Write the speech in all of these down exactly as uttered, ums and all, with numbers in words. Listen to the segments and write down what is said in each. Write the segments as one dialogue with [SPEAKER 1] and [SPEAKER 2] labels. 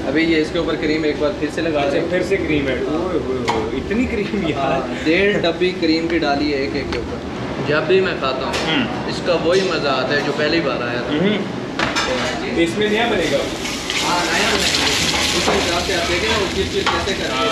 [SPEAKER 1] अभी ये इसके ऊपर क्रीम एक बार फिर से लगा
[SPEAKER 2] अच्छा,
[SPEAKER 1] रहे हैं।
[SPEAKER 2] फिर से क्रीम है। ओए होए होए, इतनी क्रीम यार।
[SPEAKER 1] डेढ़ डब्बी क्रीम की डाली है एक एक के ऊपर। जब भी मैं खाता हूँ इसका वही मज़ा आता है जो पहली बार आया था।
[SPEAKER 2] इसमें नया बनेगा।
[SPEAKER 1] हाँ नया बनेगा, उस हिसाब से आप देखें ना वो किस चीज़ कैसे करते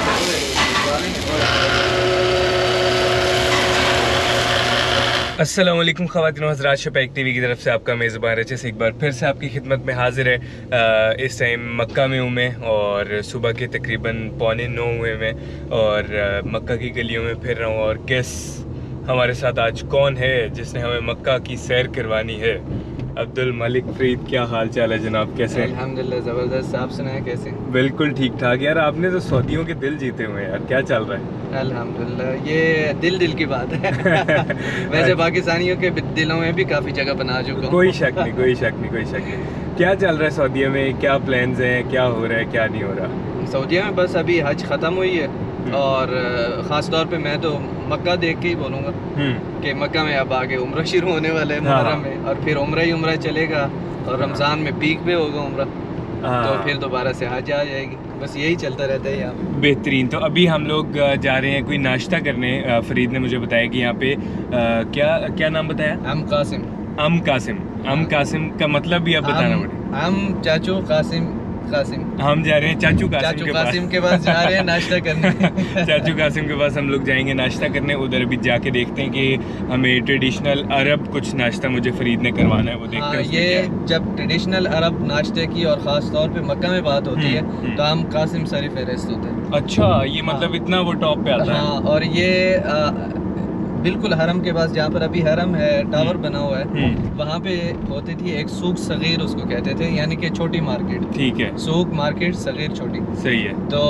[SPEAKER 1] हैं।
[SPEAKER 2] अस्सलाम वालेकुम ख़वातीन व हज़रात, शपैक टीवी की तरफ से आपका मेज़बान रचे से एक बार फिर से आपकी खिदमत में हाजिर है। आ, इस टाइम मक्का में हूँ मैं और सुबह के तकरीबन पौने नौ हुए मैं और आ, मक्का की गलियों में फिर रहा हूँ। और गेस हमारे साथ आज कौन है जिसने हमें मक्का की सैर करवानी है? अब्दुल मलिक फरीद, क्या हाल चाल है जनाब, कैसे?
[SPEAKER 1] अल्हम्दुलिल्लाह ज़बरदस्त। आप सुनाएं कैसे?
[SPEAKER 2] बिल्कुल ठीक ठाक यार। आपने तो सऊदियों के दिल जीते हुए हैं यार, क्या चल रहा है?
[SPEAKER 1] अल्हम्दुलिल्लाह, ये दिल दिल की बात है। वैसे पाकिस्तानियों के दिलों में भी काफ़ी जगह बना चुका हूँ।
[SPEAKER 2] कोई शक नहीं, कोई शक नहीं, कोई शक नहीं। क्या चल रहा है सऊदिया में? क्या प्लान्स हैं? क्या हो रहा है, क्या नहीं हो रहा?
[SPEAKER 1] सऊदिया में बस अभी हज ख़त्म हुई है और ख़ास तौर पे मैं तो मक्का देख के ही बोलूँगा कि मक्का में अब आगे उम्रा शुरू होने वाला है मुहर्रम में, और फिर उम्रा ही उम्रा चलेगा और रमज़ान में पीक पे होगा उम्रा, तो फिर दोबारा से हज आ जाएगी। बस यही चलता रहता है यहाँ।
[SPEAKER 2] बेहतरीन। तो अभी हम लोग जा रहे हैं कोई नाश्ता करने। फरीद ने मुझे बताया कि यहाँ पे आ, क्या क्या नाम बताया?
[SPEAKER 1] अम कासिम।
[SPEAKER 2] अम कासिम। अम कासिम का मतलब भी अब बताना पड़ेगा।
[SPEAKER 1] हम चाचू कासिम कासिम
[SPEAKER 2] हम जा रहे हैं चाचू कासिम
[SPEAKER 1] चाचू
[SPEAKER 2] के
[SPEAKER 1] कासिम के पास जा रहे हैं नाश्ता करने।
[SPEAKER 2] चाचू कासिम के पास हम लोग जाएंगे नाश्ता करने। उधर अभी जाके देखते हैं कि हमें ट्रेडिशनल अरब कुछ नाश्ता मुझे फरीद ने करवाना है, वो देखते हैं।
[SPEAKER 1] ये जब ट्रेडिशनल अरब नाश्ते की और ख़ास तौर पे मक्का में बात होती है तो हम कासिम सरी फहरिस्त होते हैं।
[SPEAKER 2] अच्छा, ये मतलब इतना वो टॉप पे आता है।
[SPEAKER 1] हाँ, और ये आ, बिल्कुल हरम के पास, जहाँ पर अभी हरम है टावर बना हुआ है, वहाँ पे होती थी एक सूक सगीर उसको कहते थे, यानी कि छोटी मार्केट। ठीक है, सूक मार्केट सगीर छोटी, सही है। तो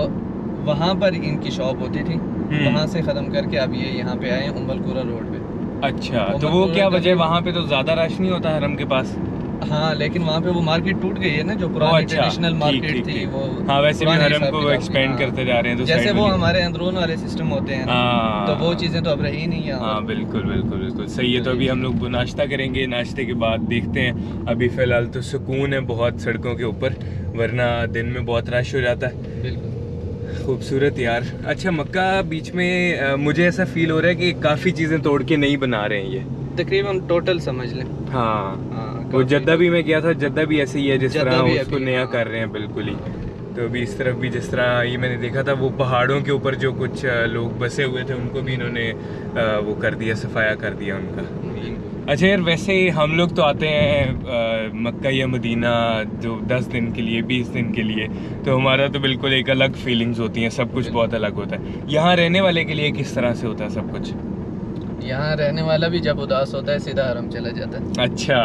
[SPEAKER 1] वहाँ पर इनकी शॉप होती थी, वहाँ से ख़त्म करके अब ये यहाँ पे आए उम्मल-कुरा रोड पे। अच्छा, तो वो क्या वजह, वहाँ पे तो ज़्यादा रश नहीं होता हरम के पास? हाँ, लेकिन वहाँ पे वो मार्केट टूट गई है ना, जो पुरानी ट्रेडिशनल मार्केट थी वो। हाँ, वैसे भी हरम को एक्सपेंड करते जा रहे हैं, तो जैसे वो हमारे अंदरून वाले सिस्टम होते हैं, तो वो चीज़ें तो अब रही नहीं है। हाँ, बिल्कुल बिल्कुल बिल्कुल सही है। तो अभी हम लोग नाश्ता करेंगे, नाश्ते के बाद देखते हैं। अभी फ़िलहाल तो सुकून है बहुत सड़कों के ऊपर, वरना दिन में बहुत रश हो जाता है। बिल्कुल खूबसूरत यार। अच्छा, मक्का बीच में आ, मुझे ऐसा फील हो रहा है कि काफ़ी चीज़ें तोड़ के नहीं बना रहे हैं ये, तकरीबन टोटल समझ लें। हाँ, हाँ, वो जद्दा भी मैं गया था, जद्दा भी ऐसे ही है जिस तरह उसको नया कर रहे हैं बिल्कुल ही। तो अभी इस तरफ भी जिस तरह ये मैंने देखा था, वो पहाड़ों के ऊपर जो कुछ लोग बसे हुए थे उनको भी इन्होंने वो कर दिया, सफाया कर दिया उनका। अच्छा यार, वैसे हम लोग तो आते हैं मक्का या मदीना जो दस दिन के लिए, बीस दिन के लिए, तो हमारा तो बिल्कुल एक अलग फीलिंग्स होती हैं, सब कुछ बहुत अलग होता है। यहाँ रहने वाले के लिए किस तरह से होता है सब कुछ? यहाँ रहने वाला भी जब उदास होता है सीधा हरम चला जाता है। अच्छा।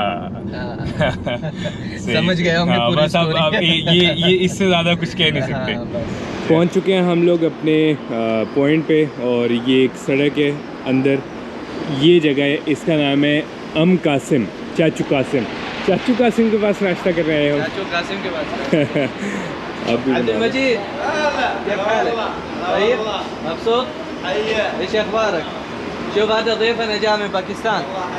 [SPEAKER 1] समझ गए होंगे पूरी बस अब, अब ये ये इससे ज़्यादा कुछ कह नहीं सकते। हाँ, पहुँच चुके हैं हम लोग अपने पॉइंट पे, और ये एक सड़क है अंदर, ये जगह है, इसका नाम है अम कासिम, चाचू कासिम। चाचू कासिम के पास नाश्ता कर रहे हैं। चाचू कासिम के पास। अब्दुल मजीद, मबसूत? ايش اخبارك؟ شوف هذا ضيفنا جاء من باكستان.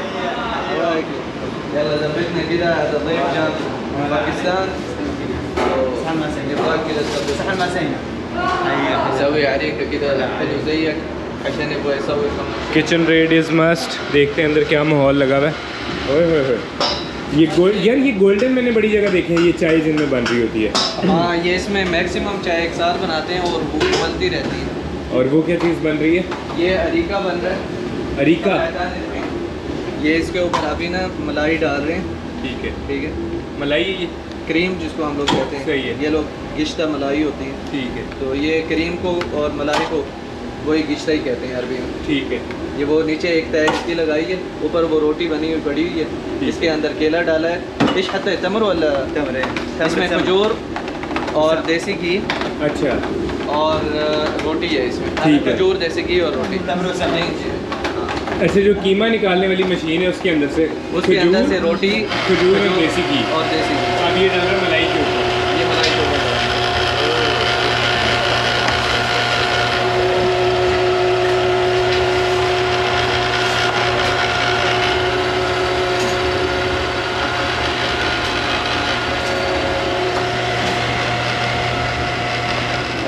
[SPEAKER 1] يلا ثبتنا كده، هذا ضيف جاء من باكستان. يبغاك كده صحن ماسينا. يسوي عليك كده حلو زيك عشان يبغى يسوي किचन रेड इज मस्ट। देखते हैं अंदर क्या माहौल लगा हुआ है। ओए होए होए, ये गोल्ड यार, ये गोल्डन मैंने बड़ी जगह देखे हैं, ये चाय जिनमें बन रही होती है। हाँ, ये इसमें मैक्सिमम चाय एक साथ बनाते हैं और वो बनती रहती है। और वो क्या चीज़ बन रही है? ये अरीका बन रहा है। अरीका? ये इसके ऊपर अभी ना मलाई डाल रहे हैं। ठीक है, ठीक है। मलाई, ये क्रीम जिसको हम लोग कहते हैं। सही है। ये लोग गिश्ता मलाई होती है। ठीक है। तो ये क्रीम को और मलाई को वही गिश्ता ही कहते हैं अरबी में। ठीक है। ये वो नीचे एक तय इसकी लगाई है, ऊपर वो रोटी बनी हुई पड़ी हुई है, इसके अंदर केला डाला है, इस हद तक तमर वाला तमर है, इसमें खजूर और देसी घी। अच्छा। और रोटी है इसमें, खजूर देसी घी और रोटी। ऐसे जो कीमा निकालने वाली मशीन है उसके अंदर से, उसके अंदर से रोटी, खजूर और देसी घी और देसी घी। अब ये डाल रहा मलाई के ऊपर, ये मलाई के ऊपर।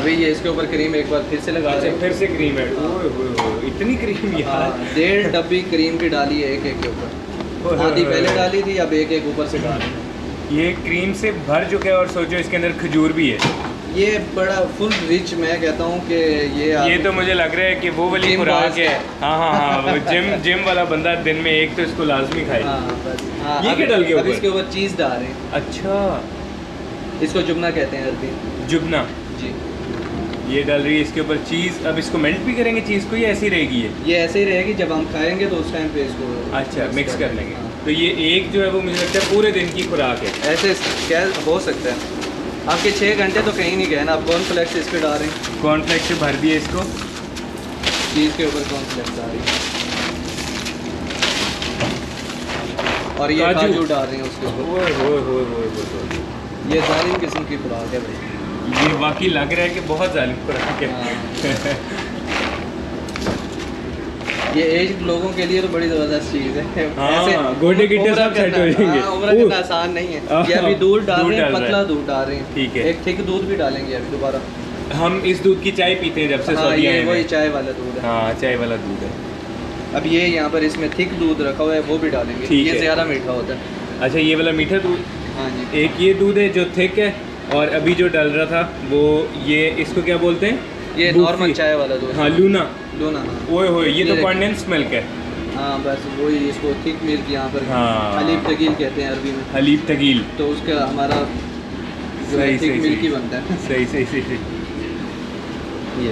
[SPEAKER 1] अभी ये इसके ऊपर क्रीम एक बार फिर से लगा रहे हैं।
[SPEAKER 2] फिर से क्रीम है, ओए होए होए, इतनी क्रीम यार।
[SPEAKER 1] डेढ़ डब्बी क्रीम की डाली है एक एक के ऊपर, आधी पहले डाली थी, अब एक एक ऊपर से डाल रहे हैं।
[SPEAKER 2] ये क्रीम से भर चुका है और सोचो इसके अंदर खजूर भी है।
[SPEAKER 1] ये बड़ा फुल रिच, मैं कहता हूँ कि ये
[SPEAKER 2] ये तो मुझे लग रहा है कि वो वाली खुराक है। हाँ हाँ हाँ, वो जिम जिम वाला बंदा दिन में एक तो इसको लाजमी खाए।
[SPEAKER 1] हाँ, बस, हाँ,
[SPEAKER 2] ये क्या डाल के ऊपर?
[SPEAKER 1] इसके ऊपर चीज़ डाल रहे हैं।
[SPEAKER 2] अच्छा,
[SPEAKER 1] इसको जुबना कहते हैं अरबी।
[SPEAKER 2] जुबना
[SPEAKER 1] जी।
[SPEAKER 2] ये डाल रही है इसके ऊपर चीज़। अब इसको मेल्ट भी करेंगे चीज़ को, ये ऐसी रहेगी? ये
[SPEAKER 1] ये ऐसे ही रहेगी, जब हम खाएंगे तो उस टाइम पे इसको
[SPEAKER 2] अच्छा मिक्स कर लेंगे। तो ये एक जो है वो मुझे लगता है पूरे दिन की खुराक है।
[SPEAKER 1] ऐसे क्या हो सकता है, आपके छः घंटे तो कहीं नहीं गए ना। आप कॉर्नफ्लेक्स इस पर डाल रहे हैं,
[SPEAKER 2] कॉर्नफ्लेक्स से भर दिए इसको,
[SPEAKER 1] चीज़ के ऊपर कॉर्नफ्लेक्स डाल रही है, और ये काजू डाल रहे हैं उसके ऊपर।
[SPEAKER 2] ओए होए होए होए होए।
[SPEAKER 1] ये जालिम किस्म की खुराक है भाई।
[SPEAKER 2] ये वाकई लग रहा है कि बहुत जालिम खुराक है।
[SPEAKER 1] हाँ। ये एज लोगों के लिए तो बड़ी ज़बरदस्त चीज़ है।
[SPEAKER 2] हाँ, गोटे गिट्टे सब सेट हो जाएंगे।
[SPEAKER 1] उम्र करना आसान नहीं है। ये अभी दूध डाल रहे हैं, पतला दूध डाल रहे हैं।
[SPEAKER 2] ठीक है,
[SPEAKER 1] एक थिक दूध भी डालेंगे अभी दोबारा।
[SPEAKER 2] हम इस दूध की चाय पीते हैं जब से
[SPEAKER 1] हाँ,
[SPEAKER 2] सऊदी आए
[SPEAKER 1] ये
[SPEAKER 2] हैं।
[SPEAKER 1] वही चाय वाला दूध है।
[SPEAKER 2] हाँ, चाय वाला दूध है।
[SPEAKER 1] अब ये यहाँ पर इसमें थिक दूध रखा हुआ है, वो भी डालेंगे। ये ज़्यादा मीठा होता है।
[SPEAKER 2] अच्छा, ये वाला मीठा दूध।
[SPEAKER 1] हाँ जी।
[SPEAKER 2] एक ये दूध है जो थिक है, और अभी जो डल रहा था वो ये, इसको क्या बोलते हैं?
[SPEAKER 1] ये नॉर्मल चाय वाला दूध।
[SPEAKER 2] हाँ, लूना।
[SPEAKER 1] लूना, हाँ।
[SPEAKER 2] ओए होए, ये तो कंडेंस मिल्क है।
[SPEAKER 1] हाँ, बस वही, इसको थिक मिल्क यहाँ पर
[SPEAKER 2] हाँ,
[SPEAKER 1] हलीब तगील कहते हैं अरबी में।
[SPEAKER 2] हलीब तगील।
[SPEAKER 1] तो उसका हमारा जो है थिक मिल्क ही बनता है।
[SPEAKER 2] सही सही सही सही।
[SPEAKER 1] ये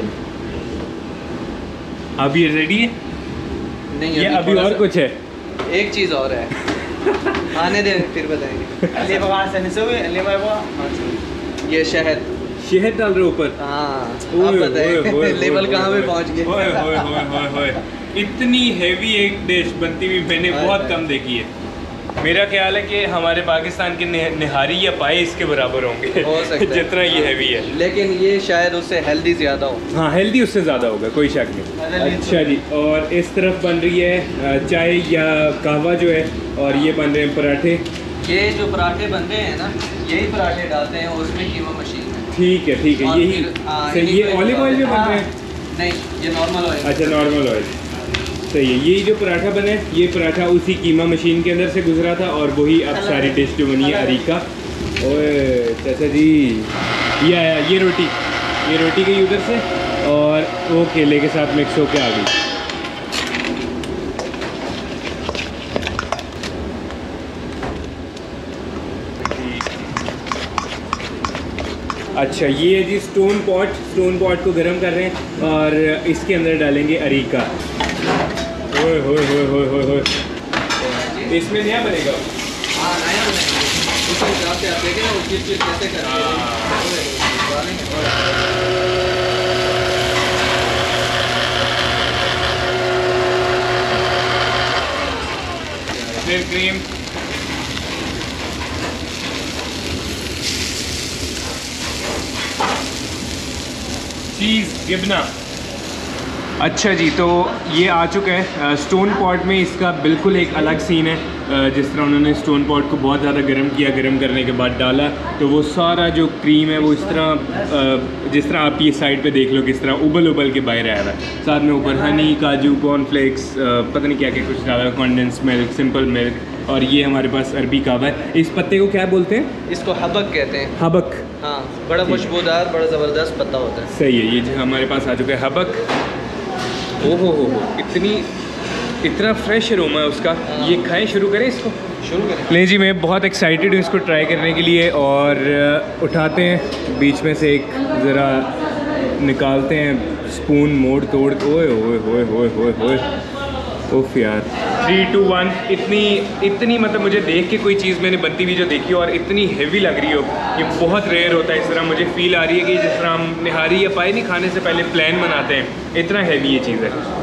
[SPEAKER 2] अब ये रेडी है? नहीं, ये अभी, अभी और कुछ है।
[SPEAKER 1] एक चीज़ और है। आने दे फिर बताएंगे। ये शहद
[SPEAKER 2] शहद डाल रहे ऊपर।
[SPEAKER 1] हाँ, आप बताएं लेवल कहाँ पे पहुँच गए।
[SPEAKER 2] होए होए होए होए होए, इतनी हेवी एक डिश बनती हुई मैंने बहुत कम देखी है। मेरा ख्याल है कि हमारे पाकिस्तान के निहारी या पाए इसके बराबर होंगे,
[SPEAKER 1] हो सकता है
[SPEAKER 2] जितना ये हेवी है।
[SPEAKER 1] लेकिन ये शायद उससे हेल्दी ज़्यादा हो।
[SPEAKER 2] हाँ, हेल्दी उससे ज़्यादा होगा, कोई शक नहीं। अच्छा जी, और इस तरफ बन रही है चाय या कहवा जो है, और ये बन रहे हैं पराठे। ये
[SPEAKER 1] जो पराठे बन रहे हैं ना, यही पराठे डालते हैं, उसमें कीमा मशीन है।
[SPEAKER 2] ठीक है ठीक है, यही सही। ये ऑलिव ऑयल में बन रहे हैं?
[SPEAKER 1] नहीं, ये नॉर्मल ऑयल।
[SPEAKER 2] अच्छा, नॉर्मल ऑयल, सही है। ये जो पराठा बने, ये पराठा उसी कीमा मशीन के अंदर से गुजरा था, और वही अब सारी डिश जो बनी है अरीका। ओए चाचा जी, ये आया, ये रोटी, ये रोटी गई उधर से, और वो केले के साथ मिक्स होके आ गई। अच्छा, ये है जी स्टोन पॉट। स्टोन पॉट को गर्म कर रहे हैं, और इसके अंदर डालेंगे अरीका। ओए होए होए होए होए होए, इसमें नया बनेगा।
[SPEAKER 1] हाँ, नया बनेगा। उस हिसाब से आप देखें ना, वो किस चीज़ कैसे करते हैं।
[SPEAKER 2] फिर क्रीम, चीज़, गिबना। अच्छा जी, तो ये आ चुका है स्टोन पॉट में। इसका बिल्कुल एक अलग सीन है। जिस तरह उन्होंने स्टोन पॉट को बहुत ज़्यादा गर्म किया, गर्म करने के बाद डाला, तो वो सारा जो क्रीम है वो इस तरह, जिस तरह आप ये साइड पे देख लो किस तरह उबल उबल के बाहर आया है। साथ में ऊपर हनी, काजू, कॉर्नफ्लेक्स, पता नहीं क्या क्या कुछ डाला, कंडेंस मिल्क, सिंपल मिल्क, और ये हमारे पास अरबी कहवा है। इस पत्ते को क्या बोलते हैं?
[SPEAKER 1] इसको हबक कहते हैं।
[SPEAKER 2] हबक,
[SPEAKER 1] हाँ, बड़ा खुशबूदार, बड़ा ज़बरदस्त पत्ता होता है।
[SPEAKER 2] सही है, ये जो हमारे पास आ चुका है हबक। ओहो हो हो, इतनी इतना फ्रेश अरोमा है उसका। ये खाएं, शुरू करें इसको?
[SPEAKER 1] शुरू करें।
[SPEAKER 2] नहीं जी, मैं बहुत एक्साइटेड हूँ इसको ट्राई करने के लिए। और उठाते हैं बीच में से एक, ज़रा निकालते हैं स्पून मोड़ तोड़। ओए ओए ओए ओए ओए ओए, उफ यार। Three two one. इतनी इतनी मतलब मुझे देख के कोई चीज़ मैंने बनती हुई जो देखी हो और इतनी हेवी लग रही हो, ये बहुत रेयर होता है। इस तरह मुझे फील आ रही है कि जिस तरह हम निहारी या पाए नहीं खाने से पहले प्लान बनाते हैं, इतना हेवी ये चीज़ है।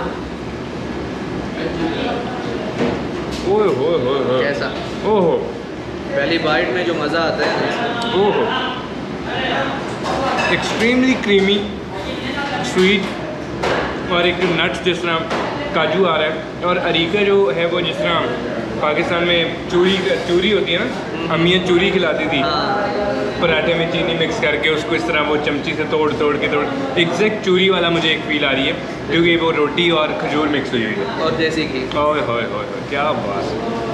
[SPEAKER 2] ओह हो हो हो,
[SPEAKER 1] कैसा?
[SPEAKER 2] ओहो,
[SPEAKER 1] पहली बाइट में जो मज़ा आता है।
[SPEAKER 2] ओहो, एक्सट्रीमली क्रीमी, स्वीट, और एक नट्स जिस तरह काजू आ रहा है, और अरीका जो है वो जिस तरह पाकिस्तान में चूरी चूरी होती है ना, अम्मियाँ चूरी खिलाती थी
[SPEAKER 1] हाँ।
[SPEAKER 2] पराठे में चीनी मिक्स करके उसको इस तरह वो चमची से तोड़ तोड़ के तोड़ एग्जैक्ट चूरी वाला मुझे एक फील आ रही है, क्योंकि वो रोटी और खजूर मिक्स हुई हुई है
[SPEAKER 1] और देसी घी।
[SPEAKER 2] ओए होए होए क्या बात।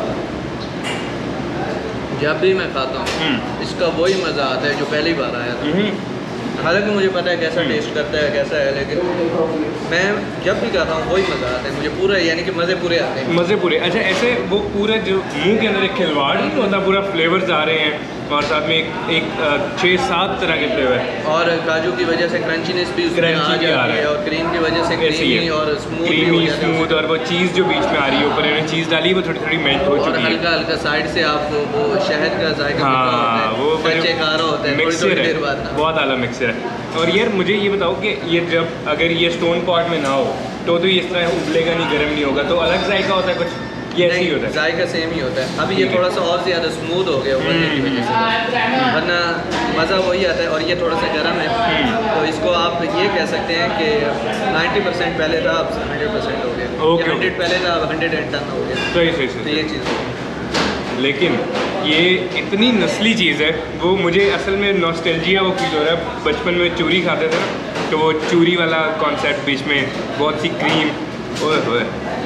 [SPEAKER 1] जब भी मैं खाता हूँ इसका वही मज़ा आता है जो पहली बार आया था। हालांकि मुझे पता है कैसा टेस्ट करता है कैसा है, लेकिन मैं जब भी खाता हूँ वही मज़ा आता है मुझे पूरा, यानी कि मज़े पूरे आते हैं।
[SPEAKER 2] मज़े पूरे। अच्छा, ऐसे वो पूरा जो मुंह के अंदर एक खिलवाड़ नहीं होता, पूरा फ्लेवर्स आ रहे हैं और साथ में एक एक छः सात तरह के फ्लेवर
[SPEAKER 1] और काजू की वजह से क्रंचीनेस भी उसमें आ जाती है और क्रीम की वजह से क्रीमी और स्मूथ भी हो जाता है।
[SPEAKER 2] स्मूथ और वो चीज़ जो बीच में आ रही है, ऊपर इन्होंने चीज़ डाली वो थोड़ी थोड़ी मेल्ट हो चुकी है।
[SPEAKER 1] हल्का हल्का साइड से आपको वो शहद का जायका
[SPEAKER 2] हाँ वो
[SPEAKER 1] कच्चे खारा होता है,
[SPEAKER 2] मिक्सर है, बहुत आला मिक्सर है। और यार मुझे ये बताओ कि ये जब अगर ये स्टोन पॉट में ना हो तो तो इस तरह उबलेगा नहीं, गर्म नहीं होगा, तो अलग जायका होता है कुछ, ये ऐसे ही होता है?
[SPEAKER 1] जायका सेम ही होता है। अभी ये थोड़ा सा और ज़्यादा स्मूथ हो गया उबलने की वजह से, वरना मज़ा वही आता है। और ये थोड़ा सा गर्म है तो इसको आप ये कह सकते हैं कि नाइन्टी परसेंट पहले था अब हंड्रेड परसेंट हो गया, हंड्रेड पहले था अब हंड्रेड एंड टेन हो गया।
[SPEAKER 2] सही सही सही,
[SPEAKER 1] ये चीज़।
[SPEAKER 2] लेकिन ये इतनी नस्ली चीज़ है, वो मुझे असल में नॉस्टैल्जिया वो फील हो रहा है। बचपन में चूरी खाते थे ना, तो वो चूरी वाला कॉन्सेप्ट बीच में बहुत सी क्रीम, ओए होए।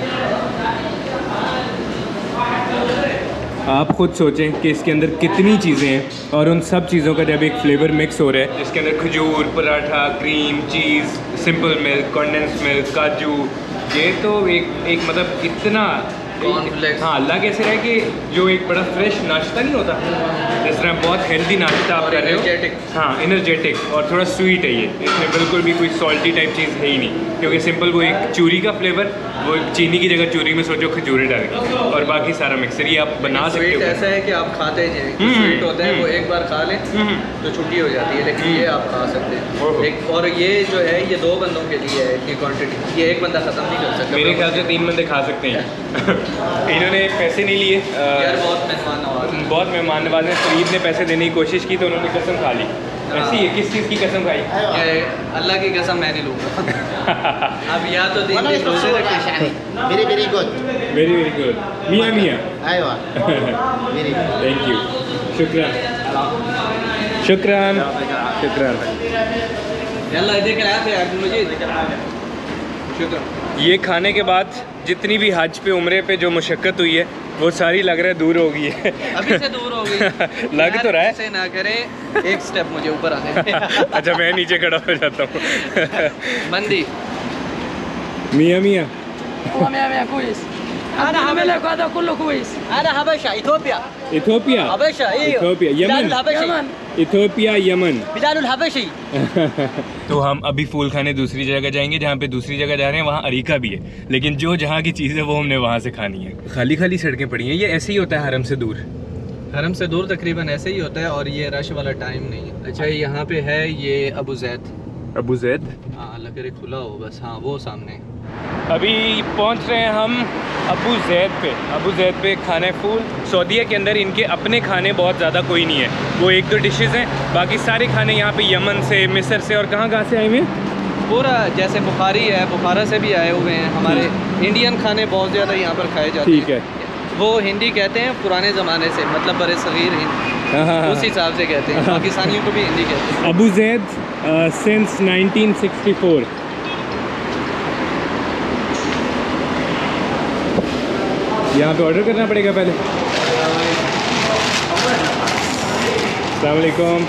[SPEAKER 2] आप खुद सोचें कि इसके अंदर कितनी चीज़ें हैं और उन सब चीज़ों का जब एक फ्लेवर मिक्स हो रहा है, जिसके अंदर खजूर, paratha, cream, cheese, simple milk, condensed milk, काजू, ये तो एक एक मतलब इतना
[SPEAKER 1] कॉर्नफ्लेक्स।
[SPEAKER 2] हाँ, अल्लाह कैसे रहे कि जो एक बड़ा फ्रेश नाश्ता नहीं होता, जिस तरह बहुत हेल्दी नाश्ता आप कर रहे हो। हाँ, एनर्जेटिक और थोड़ा स्वीट है ये, इसमें बिल्कुल भी कोई सॉल्टी टाइप चीज़ है ही नहीं, क्योंकि सिंपल वो एक चूरी का फ्लेवर, वो चीनी की जगह चूरी में सोचो खजूरें डाल और बाकी सारा मिक्सर ये आप बना सकते हो।
[SPEAKER 1] ऐसा है कि आप खाते जाएं, स्वीट होता है वो एक बार खा लें तो छुट्टी हो जाती है, लेकिन ये आप खा सकते हैं एक, और ये जो है ये दो बंदों के लिए है इतनी क्वांटिटी, ये एक बंदा ख़त्म नहीं कर सकता।
[SPEAKER 2] मेरे ख्याल से तीन बंदे खा सकते हैं। इन्होंने पैसे नहीं लिए,
[SPEAKER 1] यार बहुत मेहमान नवाज
[SPEAKER 2] बहुत मेहमान नवाज ने, फरीद ने पैसे देने की कोशिश की तो उन्होंने कसम खा ली। ऐसी है, किस चीज़ की कसम खाई?
[SPEAKER 1] अल्लाह की कसम मैं नहीं लूँगा। अब या तो दिन दिन रोजे रखे।
[SPEAKER 3] Very very good,
[SPEAKER 2] very very good, मियाँ मियाँ।
[SPEAKER 3] अयवा वेरी गुड,
[SPEAKER 2] थैंक यू, शुक्रान शुक्रान शुक्रान।
[SPEAKER 1] यल्ला देख रहा थे मुझे, शुक्रान।
[SPEAKER 2] ये खाने के बाद जितनी भी हज पे उम्रे पे जो मुशक्क़त हुई है वो सारी लग रहा है दूर हो गई है।
[SPEAKER 1] अभी से दूर हो गई।
[SPEAKER 2] लग तो रहा है।
[SPEAKER 1] ऐसे ना करें, एक स्टेप मुझे ऊपर आने।
[SPEAKER 2] अच्छा, मैं नीचे खड़ा हो जाता हूँ।
[SPEAKER 1] मंदी
[SPEAKER 2] मियाँ मियाँ
[SPEAKER 4] مية مية كويس. انا هعمل لك هذا كله كويس.
[SPEAKER 5] انا حبشه اثيوبيا.
[SPEAKER 2] Ethiopia
[SPEAKER 5] حبشه ايوه.
[SPEAKER 2] Ethiopia,
[SPEAKER 5] بلال
[SPEAKER 2] Yemen,
[SPEAKER 5] الحبشي.
[SPEAKER 2] Ethiopia, Yemen.
[SPEAKER 5] بلال الحبشي.
[SPEAKER 2] तो हम अभी फूल खाने दूसरी जगह जाएंगे, जहाँ पे दूसरी जगह जा रहे हैं वहाँ अरीका भी है, लेकिन जो जहाँ की चीज़ है वो हमने वहाँ से खानी है। खाली खाली सड़कें पड़ी हैं, ये ऐसे ही होता है हरम से दूर।
[SPEAKER 1] हरम से दूर तकरीबन ऐसे ही होता है और ये रश वाला टाइम नहीं है। अच्छा, यहाँ पे है ये अबू जैद।
[SPEAKER 2] अबू जैद,
[SPEAKER 1] हाँ, अल्लाह करे खुला हो बस। हाँ, वो सामने।
[SPEAKER 2] अभी पहुंच रहे हैं हम अबू जैद पे। अबू जैद पे खाना है फूल। सऊदीया के अंदर इनके अपने खाने बहुत ज़्यादा कोई नहीं है, वो एक दो डिशेस हैं, बाकी सारे खाने यहाँ पे यमन से, मिस्र से और कहाँ कहाँ से आए हुए हैं।
[SPEAKER 1] पूरा जैसे बुखारी है, बुखारा से भी आए हुए हैं। हमारे इंडियन खाने बहुत ज़्यादा यहाँ पर खाए जाते हैं।
[SPEAKER 2] ठीक है,
[SPEAKER 1] वो हिंदी कहते हैं पुराने ज़माने से, मतलब बड़े सगीर हिंद, उस हिसाब से कहते हैं। पाकिस्तानियों को भी हिंदी कहते हैं।
[SPEAKER 2] Abu Zaid since nineteen sixty four. यहाँ पे ऑर्डर करना पड़ेगा पहले। अस्सलाम वालेकुम।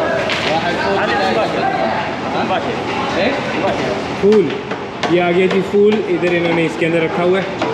[SPEAKER 2] फूल, ये आ गया जी फूल, इधर इन्होंने इसके अंदर रखा हुआ है।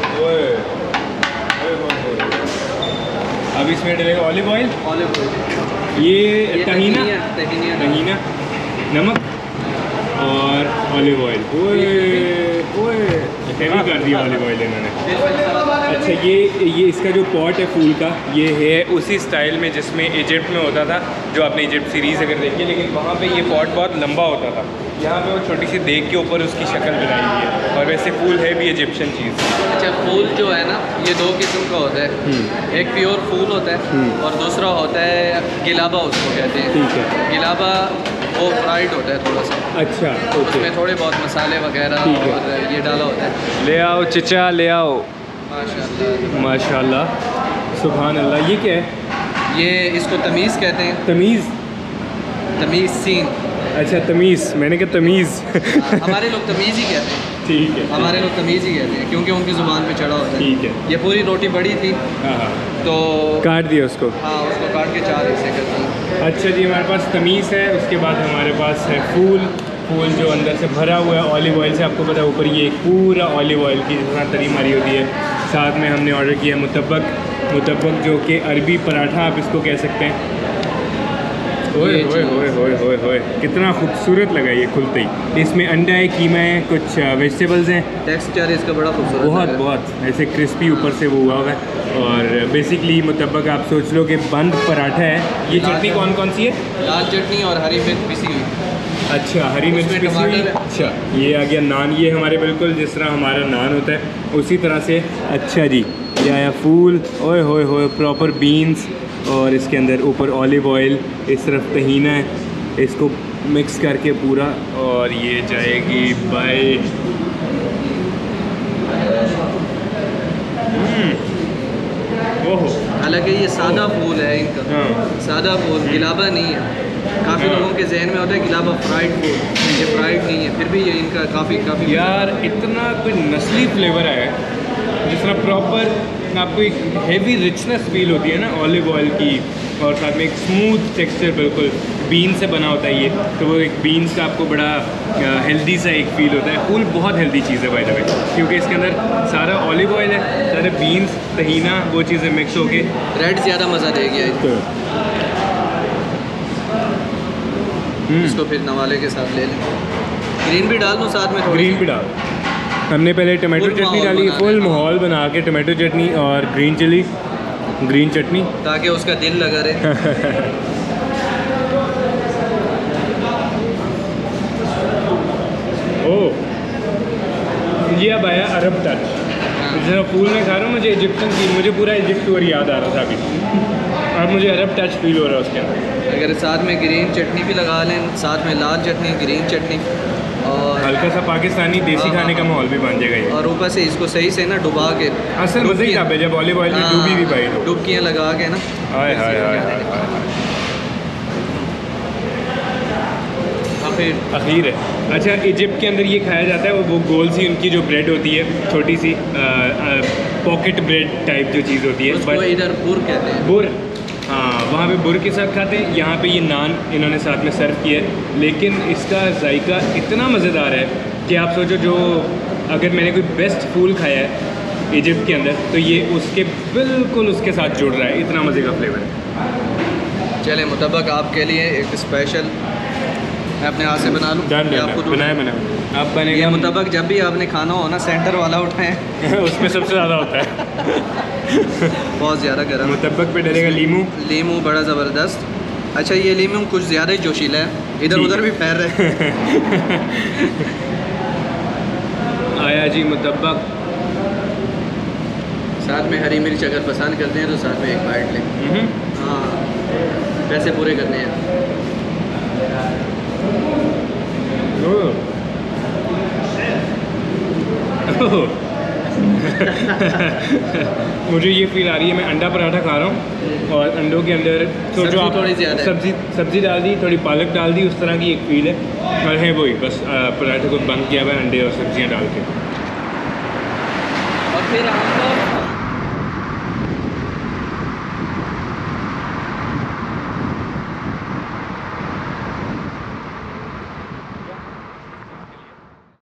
[SPEAKER 2] अब इसमें डलेगा ऑलिव ऑयल,
[SPEAKER 1] ऑलिव ऑयल,
[SPEAKER 2] ये तहीना,
[SPEAKER 1] तहीना,
[SPEAKER 2] नमक और ऑलिव ऑयल। ओए ओए, हेवी कर दिया ऑलिव ऑयल इन्होंने। अच्छा, ये ये इसका जो पॉट है फूल का, ये है उसी स्टाइल में जिसमें इजिप्ट में होता था, जो आपने इजिप्ट सीरीज़ अगर देखी, लेकिन वहाँ पे ये पॉट बहुत लंबा होता था। यहाँ पे वो छोटी सी देग के ऊपर उसकी शक्ल बनाई हुई है, और वैसे फूल है भी इजिप्शियन चीज़।
[SPEAKER 1] अच्छा, फूल जो है ना ये दो किस्म का होता है, एक प्योर फूल होता है और दूसरा होता है गिलाबा, उसको कहते हैं।
[SPEAKER 2] ठीक है,
[SPEAKER 1] गिलाबा वो फ्राइड होता है थोड़ा सा।
[SPEAKER 2] अच्छा,
[SPEAKER 1] उसमें थोड़े बहुत मसाले वगैरह और ये डाला होता है।
[SPEAKER 2] ले आओ चिचा, ले आओ।
[SPEAKER 1] माशाल्लाह
[SPEAKER 2] माशाल्लाह, सुभान अल्लाह। ये क्या है?
[SPEAKER 1] ये इसको तमीज़ कहते हैं,
[SPEAKER 2] तमीज़,
[SPEAKER 1] तमीज़ सीन।
[SPEAKER 2] अच्छा तमीज़, मैंने कहा तमीज़।
[SPEAKER 1] हमारे लोग तमीज़ ही कहते हैं।
[SPEAKER 2] ठीक है,
[SPEAKER 1] हमारे लोग तमीज़ ही कहते हैं क्योंकि उनकी ज़ुबान पे चढ़ा होता है।
[SPEAKER 2] ठीक है।
[SPEAKER 1] ये पूरी रोटी बड़ी थी
[SPEAKER 2] हाँ हाँ,
[SPEAKER 1] तो
[SPEAKER 2] काट दिया उसको।
[SPEAKER 1] हाँ उसको काट के चार हिस्से कर दिए।
[SPEAKER 2] अच्छा जी, हमारे पास तमीज़ है, उसके बाद हमारे पास है फूल, फूल जो अंदर से भरा हुआ है ऑलिव ऑयल से। आपको पता है ऊपर ये पूरा ऑलिव ऑयल की जिस तरह तरी मारी होती है। साथ में हमने ऑर्डर किया मुतब्बक, मुतब्बक जो कि अरबी पराठा आप इसको कह सकते हैं। ओए ओए ओए ओए ओए ओए, कितना खूबसूरत लगा ये खुलते ही। इसमें अंडा है, कीमा है, कुछ वेजिटेबल्स हैं।
[SPEAKER 1] टेक्सचर इसका बड़ा खूबसूरत
[SPEAKER 2] बहुत बहुत ऐसे क्रिस्पी ऊपर से वो हुआ हुआ है। और बेसिकली मुतब्बक आप सोच लो कि बंद पराठा है। ये चटनी कौन कौन सी है?
[SPEAKER 1] लाल चटनी और हरी मिर्च पिसी हुई।
[SPEAKER 2] अच्छा, हरी मिर्च
[SPEAKER 1] उसमें
[SPEAKER 2] पिसी हुई।
[SPEAKER 1] टमाटर है।
[SPEAKER 2] अच्छा, ये आ गया नान। ये हमारे बिल्कुल जिस तरह हमारा नान होता है उसी तरह से। अच्छा जी, ये आया फूल, ओए होए होए, प्रॉपर बीन्स, और इसके अंदर ऊपर ऑलिव ऑयल, इस तरफ तहीना है, इसको मिक्स करके पूरा, और ये जाएगी बाइट। ओहो,
[SPEAKER 1] हालांकि ये सादा फूल है इनका।
[SPEAKER 2] हाँ।
[SPEAKER 1] सादा फूल, गिलाबा नहीं है। काफ़ी
[SPEAKER 2] हाँ।
[SPEAKER 1] लोगों के जहन में होता है गिलाबा फ्राइड फूड, ये फ्राइड नहीं है। फिर भी ये इनका काफ़ी काफ़ी
[SPEAKER 2] यार इतना कोई नस्ली फ्लेवर है, जिस तरह प्रॉपर आपको एक हेवी रिचनेस फील होती है ना ऑलिव ऑयल की, और साथ में एक स्मूथ टेक्सचर, बिल्कुल बीन से बना होता है ये, तो वो एक बीन्स का आपको बड़ा हेल्दी सा एक फील होता है। फूल बहुत हेल्दी चीज़ है बाय द वे, क्योंकि इसके अंदर सारा ऑलिव ऑयल है, सारे बीन्स, तहीना, वो चीज़ें मिक्स होके
[SPEAKER 1] ब्रेड ज़्यादा मज़ा देगी इसको। इसको फिर नवाले के साथ ले लें। ग्रीन भी डाल दूँ साथ में थोड़ी?
[SPEAKER 2] ग्रीन भी डाल। हमने पहले टमाटो
[SPEAKER 1] फुल
[SPEAKER 2] चटनी
[SPEAKER 1] माहौल
[SPEAKER 2] डाली,
[SPEAKER 1] बना
[SPEAKER 2] फुल
[SPEAKER 1] रहे हैं।
[SPEAKER 2] माहौल बना के टमाटो चटनी और ग्रीन चिली, ग्रीन चटनी,
[SPEAKER 1] ताकि उसका दिल लगा रहे।
[SPEAKER 2] ओह, ये अब आया अरब टच। जरा फूल में खा रहा हूँ, मुझे इजिप्शियन फील, मुझे पूरा इजिप्ट टूर याद आ रहा था अभी। अब मुझे अरब टच फील हो रहा है उसके अंदर।
[SPEAKER 1] अगर साथ में ग्रीन चटनी भी लगा लें, साथ में लाल चटनी, ग्रीन चटनी, और
[SPEAKER 2] हल्का सा पाकिस्तानी देसी खाने का माहौल भी बन जाएगा ये।
[SPEAKER 1] और ऊपर से इसको सही से ना डुबा के,
[SPEAKER 2] असल मज़े ही तब है जब ऑलिव ऑयल में
[SPEAKER 1] हाँ,
[SPEAKER 2] डूबी भी पाई तो।
[SPEAKER 1] डुबकियाँ लगा के ना।
[SPEAKER 2] हाय हाय हाय हाय हाय।
[SPEAKER 1] आखिर
[SPEAKER 2] अखीर है। अच्छा, इजिप्ट के अंदर ये खाया जाता है, वो वो गोल सी उनकी जो ब्रेड होती है, छोटी सी पॉकेट ब्रेड टाइप जो चीज़ होती है,
[SPEAKER 1] उसको इधर बुर कहते हैं।
[SPEAKER 2] बुर, हाँ, वहाँ पे बुर के साथ खाते हैं। यहाँ पे ये नान इन्होंने साथ में सर्व किया है, लेकिन इसका जायका इतना मज़ेदार है कि आप सोचो, जो अगर मैंने कोई बेस्ट फूल खाया है इजिप्ट के अंदर, तो ये उसके बिल्कुल उसके साथ जुड़ रहा है, इतना मज़े का फ्लेवर है।
[SPEAKER 1] चले मुतब्बक आपके लिए एक स्पेशल मैं अपने हाथ से बना लूँ।
[SPEAKER 2] डन
[SPEAKER 1] ये आपको
[SPEAKER 2] डन,
[SPEAKER 1] दूँ।
[SPEAKER 2] बनाए मैंने। अब
[SPEAKER 1] ये
[SPEAKER 2] बनेगा
[SPEAKER 1] मुतब्बक जब भी आपने खाना हो ना, सेंटर वाला उठाएं।
[SPEAKER 2] उसमें सबसे ज़्यादा होता है।
[SPEAKER 1] बहुत ज़्यादा गर्म।
[SPEAKER 2] मुतब्बक पे डलेगा लीमू।
[SPEAKER 1] लीमू बड़ा ज़बरदस्त। अच्छा, ये लीमू कुछ ज़्यादा ही जोशीला है, इधर
[SPEAKER 2] जी।
[SPEAKER 1] उधर भी फैल रहा है।
[SPEAKER 2] आया जी मुतब्बक।
[SPEAKER 1] साथ में हरी मिर्च अगर पसंद करते हैं तो साथ में एक बाइट लें।
[SPEAKER 2] हम्म।
[SPEAKER 1] हाँ, पैसे पूरे करने हैं।
[SPEAKER 2] ओह। ओह। मुझे ये फील आ रही है मैं अंडा पराठा खा रहा हूँ, और अंडों के अंदर सोचो
[SPEAKER 1] सब्ज़ी
[SPEAKER 2] आप
[SPEAKER 1] थोड़ी ज़्यादा है।
[SPEAKER 2] सब्जी सब्जी डाल दी, थोड़ी पालक डाल दी, उस तरह की एक फील है। और है वही बस आ, पराठे को बंद किया हुआ है अंडे और सब्जियाँ डाल के।
[SPEAKER 1] और फिर हम लोग